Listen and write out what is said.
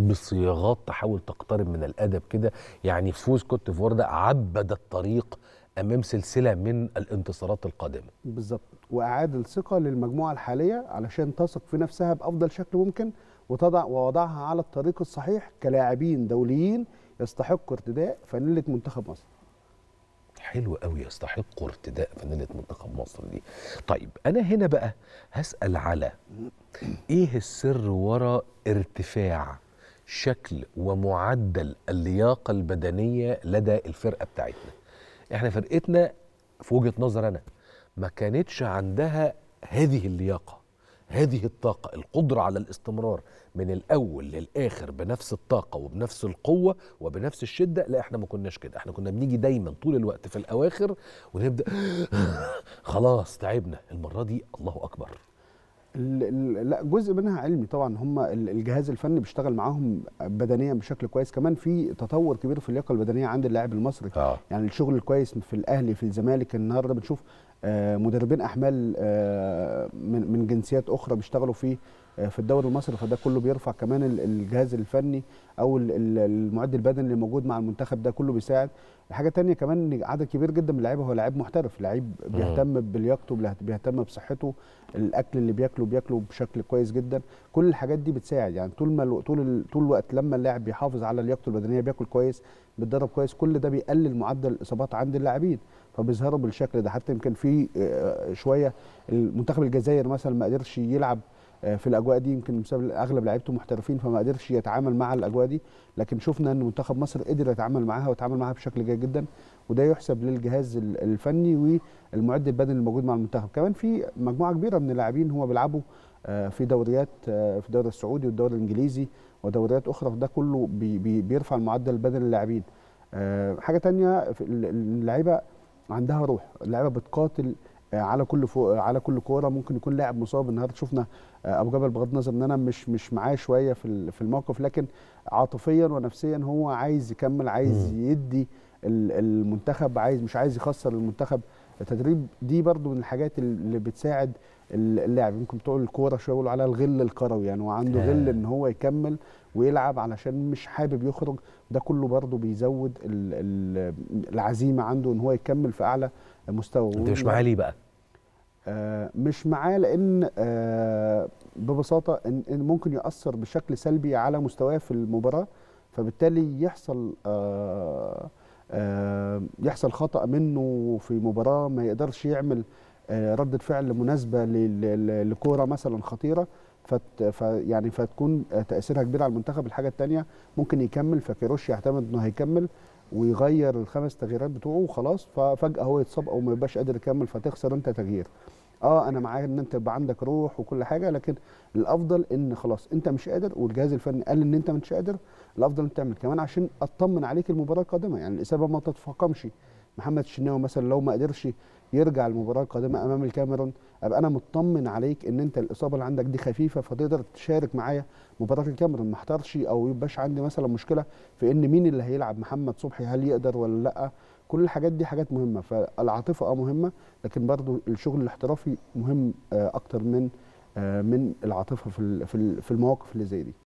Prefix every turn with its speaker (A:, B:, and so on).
A: بصياغات تحاول تقترب من الادب كده. يعني فوز كوت ديفوار ده عبد الطريق امام سلسله من الانتصارات القادمه.
B: بالظبط، واعاد الثقه للمجموعه الحاليه علشان تثق في نفسها بافضل شكل ممكن، ووضعها على الطريق الصحيح كلاعبين دوليين يستحقوا ارتداء فانيله منتخب مصر.
A: حلو قوي، يستحقوا ارتداء فانيله منتخب مصر دي. طيب انا هنا بقى هسأل على ايه السر وراء ارتفاع شكل ومعدل اللياقه البدنيه لدى الفرقه بتاعتنا. احنا فرقتنا في وجهة نظر أنا ما كانتش عندها هذه اللياقة، هذه الطاقة، القدرة على الاستمرار من الأول للآخر بنفس الطاقة وبنفس القوة وبنفس الشدة. لا احنا ما كناش كده، احنا كنا بنيجي دايما طول الوقت في الأواخر ونبدأ خلاص تعبنا. المرة دي الله أكبر.
B: لا، جزء منها علمي طبعا، هم الجهاز الفني بيشتغل معاهم بدنيا بشكل كويس، كمان في تطور كبير في اللياقه البدنيه عند اللاعب المصري. يعني الشغل الكويس في الاهلي، في الزمالك، النهارده بنشوف مدربين احمال من جنسيات اخرى بيشتغلوا في الدوري المصري، فده كله بيرفع كمان الجهاز الفني او المعد البدني اللي موجود مع المنتخب، ده كله بيساعد. حاجه تانية كمان ان عدد كبير جدا من اللعيبه هو لعيب محترف، لعيب بيهتم بلياقته، بيهتم بصحته، الاكل اللي بياكله بشكل كويس جدا. كل الحاجات دي بتساعد، يعني طول الوقت لما اللاعب بيحافظ على لياقته البدنيه، بياكل كويس، بيتدرب كويس، كل ده بيقلل معدل الاصابات عند اللاعبين، فبيظهروا بالشكل ده. حتى يمكن في شويه المنتخب الجزائر مثلا ما قدرش يلعب في الاجواء دي، يمكن بسبب اغلب لعيبته محترفين فما قدرش يتعامل مع الاجواء دي، لكن شفنا ان منتخب مصر قدر يتعامل معاها ويتعامل معاها بشكل جيد جدا، وده يحسب للجهاز الفني والمعد البدني الموجود مع المنتخب. كمان في مجموعه كبيره من اللاعبين هم بيلعبوا في دوريات، في الدوري السعودي والدوري الانجليزي ودوريات اخرى، ده كله بيرفع المعدل البدني للاعبين. حاجه ثانيه، اللعيبه عندها روح، اللعيبه بتقاتل على كل كوره. ممكن يكون لاعب مصاب، النهارده شفنا ابو جبل، بغض النظر ان انا مش معاه شويه في الموقف، لكن عاطفيا ونفسيا هو عايز يكمل، عايز يدي المنتخب، مش عايز يخسر المنتخب. التدريب دي برضو من الحاجات اللي بتساعد اللاعب. يمكن بتوع الكوره شويه يقولوا عليها الغل الكروي، يعني هو عنده غل ان هو يكمل ويلعب علشان مش حابب يخرج، ده كله برضو بيزود العزيمه عنده ان هو يكمل في اعلى مستوى.
A: انت مش معاه ليه بقى؟
B: مش معاه لان ببساطه إن ممكن ياثر بشكل سلبي على مستواه في المباراه، فبالتالي يحصل خطأ منه في مباراه، ما يقدرش يعمل ردة فعل مناسبه لكوره مثلا خطيره، يعني فتكون تاثيرها كبير على المنتخب. الحاجه الثانيه ممكن يكمل، فكيروش يعتمد انه هيكمل ويغير الخمس تغييرات بتوعه وخلاص، ففجاه هو يتصاب او ما يبقاش قادر يكمل، فتخسر انت تغيير. انا معاك ان انت يبقى عندك روح وكل حاجه، لكن الافضل ان خلاص انت مش قادر والجهاز الفني قال ان انت مش قادر، الافضل انت تعمل كمان عشان اطمن عليك المباراه القادمه. يعني الاصابه ما تتفاقمش، محمد الشناوي مثلا لو ما قدرش يرجع المباراه القادمه امام الكاميرون، ابقى انا مطمن عليك ان انت الاصابه اللي عندك دي خفيفه، فتقدر تشارك معايا مباراه الكاميرون، ما احترش او يبقاش عندي مثلا مشكله في ان مين اللي هيلعب، محمد صبحي هل يقدر ولا لا. كل الحاجات دي حاجات مهمه، فالعاطفه مهمه، لكن برضو الشغل الاحترافي مهم اكتر من العاطفه في المواقف اللي زي دي.